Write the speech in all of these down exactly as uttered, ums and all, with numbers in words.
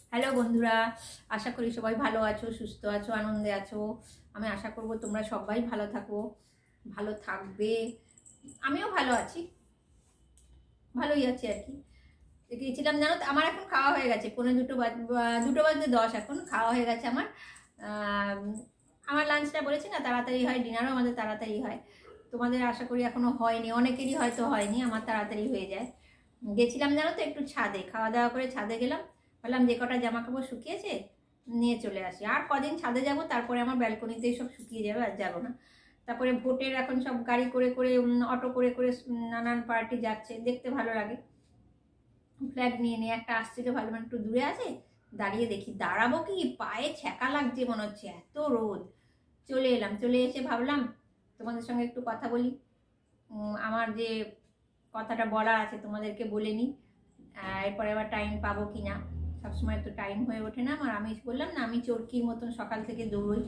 Hello বন্ধুরা, আশা করি সবাই ভালো আছো, সুস্থ আছো, আনন্দে আছো। আমি আশা করব তোমরা সবাই ভালো থাকো, ভালো থাকবে। আমিও ভালো আছি, ভালোই আছি আর কি। গিয়েছিলাম জানো তো, আমার এখন খাওয়া হয়ে গেছে, পৌনে দুটো বাজ দুটো বাজতে দশ, এখন খাওয়া হয়ে গেছে আমার। আমার লাঞ্চটা বলেছি না তাড়াতাড়ি হয়, ডিনারও আমাদের তাড়াতাড়ি হয়। তোমাদের আশা করি এখনো হয়নি, অনেকেরই হয়তো হয়নি, আমার তাড়াতাড়ি হয়ে যায়। গেছিলাম জানো তো একটু ছাদে, খাওয়া দাওয়া করে ছাদে গেলাম, বললাম যে কটা জামা কাপড় শুকিয়েছে নিয়ে চলে আসি। আর কদিন ছাদে যাব, তারপরে আমার ব্যালকনিতেই সব শুকিয়ে যাবে, আর যাবো না। তারপরে ভোটের এখন সব গাড়ি করে করে অটো করে করে নানান পার্টি যাচ্ছে, দেখতে ভালো লাগে। ফ্ল্যাগ নিয়ে নিয়ে একটা আসছিল, ভালো মানে একটু দূরে আছে, দাঁড়িয়ে দেখি, দাঁড়াবো কি, পায়ে ছ্যাঁকা লাগছে মনে হচ্ছে, এত রোদ। চলে এলাম, চলে এসে ভাবলাম তোমাদের সঙ্গে একটু কথা বলি। আমার যে কথাটা বলার আছে তোমাদেরকে বলে নিই, এরপরে আবার টাইম পাবো কি না, সবসময় তো টাইম হয়ে ওঠে না আমার। আমি বললাম না, আমি চরকির মতন সকাল থেকে দৌড়ই,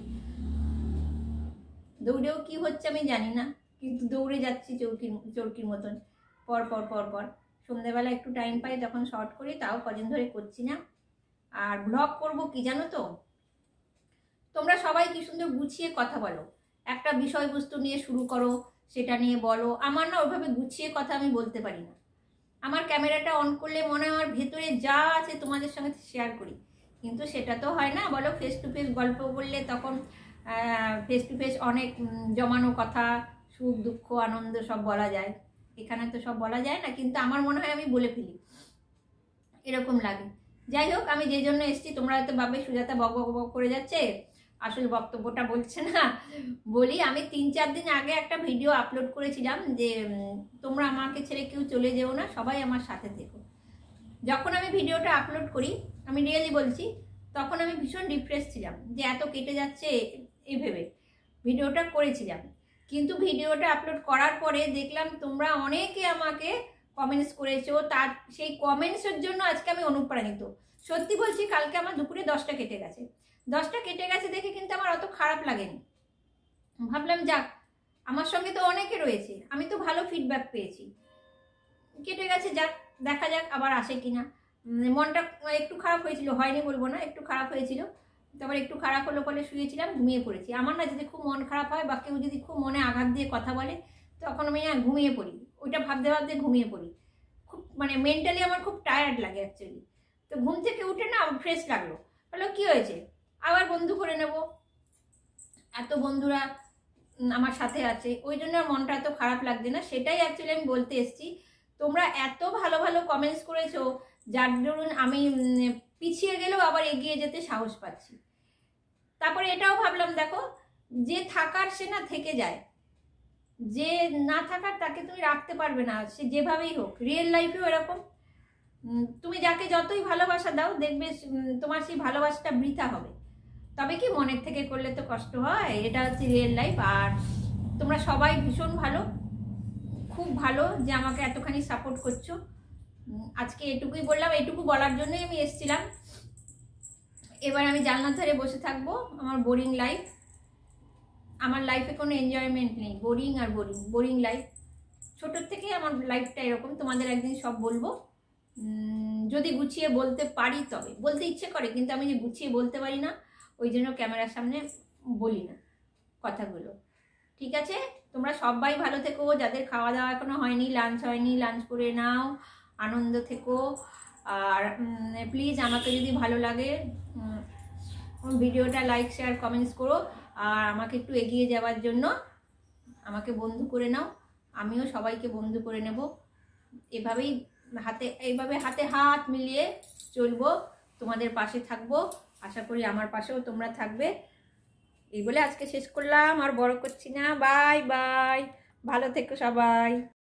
দৌড়েও কি হচ্ছে আমি জানি না, কিন্তু দৌড়ে যাচ্ছি চৌকির চরকির মতন, পর পর পর পর। সন্ধ্যেবেলা একটু টাইম পাই তখন শর্ট করি, তাও কদিন ধরে করছি না। আর ব্লগ করব কি জানো তো, তোমরা সবাই কি সুন্দর গুছিয়ে কথা বলো, একটা বিষয়বস্তু নিয়ে শুরু করো, সেটা নিয়ে বলো। আমার না ওইভাবে গুছিয়ে কথা আমি বলতে পারি না। আমার ক্যামেরাটা অন করলে মনে হয় আমার ভেতরে যা আছে তোমাদের সঙ্গে শেয়ার করি, কিন্তু সেটা তো হয় না। বলো, ফেস টু ফেস গল্প বললে তখন ফেস টু ফেস অনেক জমানো কথা, সুখ দুঃখ আনন্দ সব বলা যায়, এখানে তো সব বলা যায় না। কিন্তু আমার মনে হয় আমি বলে ফেলি, এরকম লাগে। যাই হোক, আমি যে জন্য এসেছি, তোমরা হয়তো ভাবে সুজাতা বক বক বক করে যাচ্ছে, আসল বক্তব্যটা বলছে না। বলি, আমি তিন চার দিন আগে একটা ভিডিও আপলোড করেছিলাম যে তোমরা আমাকে ছেড়ে কেউ চলে যেও না, সবাই আমার সাথে থেকো। যখন আমি ভিডিওটা আপলোড করি, আমি রিয়েলি বলছি, তখন আমি ভীষণ ডিপ্রেস ছিলাম যে এত কেটে যাচ্ছে এই ভেবে ভিডিওটা করেছিলাম। কিন্তু ভিডিওটা আপলোড করার পরে দেখলাম তোমরা অনেকে আমাকে কমেন্টস করেছো, তার সেই কমেন্টসের জন্য আজকে আমি অনুপ্রাণিত। সত্যি বলছি, কালকে আমার দুপুরে দশটা কেটে গেছে, দশটা কেটে গেছে দেখে কিন্তু আমার অত খারাপ লাগেনি। ভাবলাম যাক, আমার সঙ্গে তো অনেকে রয়েছে, আমি তো ভালো ফিডব্যাক পেয়েছি। কেটে গেছে, যাক, দেখা যাক আবার আসে কিনা। মনটা একটু খারাপ হয়েছিল, হয়নি বলবো না, একটু খারাপ হয়েছিল। তারপর একটু খারাপ হলো বলে শুয়েছিলাম, ঘুমিয়ে পড়েছি। আমার না যদি খুব মন খারাপ হয় বা কেউ যদি খুব মনে আঘাত দিয়ে কথা বলে, তখন আমি না ঘুমিয়ে পড়ি, ওইটা ভাবতে ভাবতে ঘুমিয়ে পড়ি। খুব মানে মেন্টালি আমার খুব টায়ার্ড লাগে অ্যাকচুয়ালি। তো ঘুম থেকে উঠে না ফ্রেশ লাগলো, বলো কি হয়েছে, আবার বন্ধু করে নেব। এত বন্ধুরা আমার সাথে আছে, ওই জন্য আর মনটা এত খারাপ লাগছে না। সেটাই অ্যাকচুয়ালি আমি বলতে এসেছি। তোমরা এত ভালো ভালো কমেন্টস করেছো, যার দরুন আমি পিছিয়ে গেলেও আবার এগিয়ে যেতে সাহস পাচ্ছি। তারপরে এটাও ভাবলাম, দেখো, যে থাকার সে না থেকে যায়, যে না থাকার তাকে তুমি রাখতে পারবে না, সে যেভাবেই হোক। রিয়েল লাইফেও এরকম, তুমি যাকে যতই ভালোবাসা দাও, দেখবে তোমার সেই ভালোবাসাটা বৃথা হবে। তবে কি, মনের থেকে করলে তো কষ্ট হয়, এটা হচ্ছে রিয়েল লাইফ। আর তোমরা সবাই ভীষণ ভালো, খুব ভালো যে আমাকে এতখানি সাপোর্ট করছো। আজকে এটুকুই বললাম, এটুকু বলার জন্যই আমি এসেছিলাম। এবার আমি জানলার ধারে বসে থাকবো, আমার বোরিং লাইফ, আমার লাইফে কোনো এনজয়মেন্ট নেই, বোরিং আর বোরিং, বোরিং লাইফ। ছোটোর থেকে আমার লাইফটা এরকম, তোমাদের একদিন সব বলবো, যদি গুছিয়ে বলতে পারি তবে। বলতে ইচ্ছে করে, কিন্তু আমি যে গুছিয়ে বলতে পারি না, ওই জন্য ক্যামেরার সামনে বলি না কথাগুলো। ঠিক আছে, তোমরা সবাই ভালো থেকো। যাদের খাওয়া দাওয়া এখনো হয়নি, লাঞ্চ হয়নি, লাঞ্চ করে নাও, আনন্দ থেকো। আর প্লিজ আমাকে যদি ভালো লাগে ভিডিওটা লাইক শেয়ার কমেন্টস করো, আর আমাকে একটু এগিয়ে যাওয়ার জন্য আমাকে বন্ধু করে নাও, আমিও সবাইকে বন্ধু করে নেব। এভাবেই হাতে এইভাবে হাতে হাত মিলিয়ে চলবো, তোমাদের পাশে থাকবো, আশা করি আমার পাশেও তোমরা থাকবে। এই বলে আজকে শেষ করলাম, আর বড় করছি না। বাই বাই, ভালো থেকো সবাই।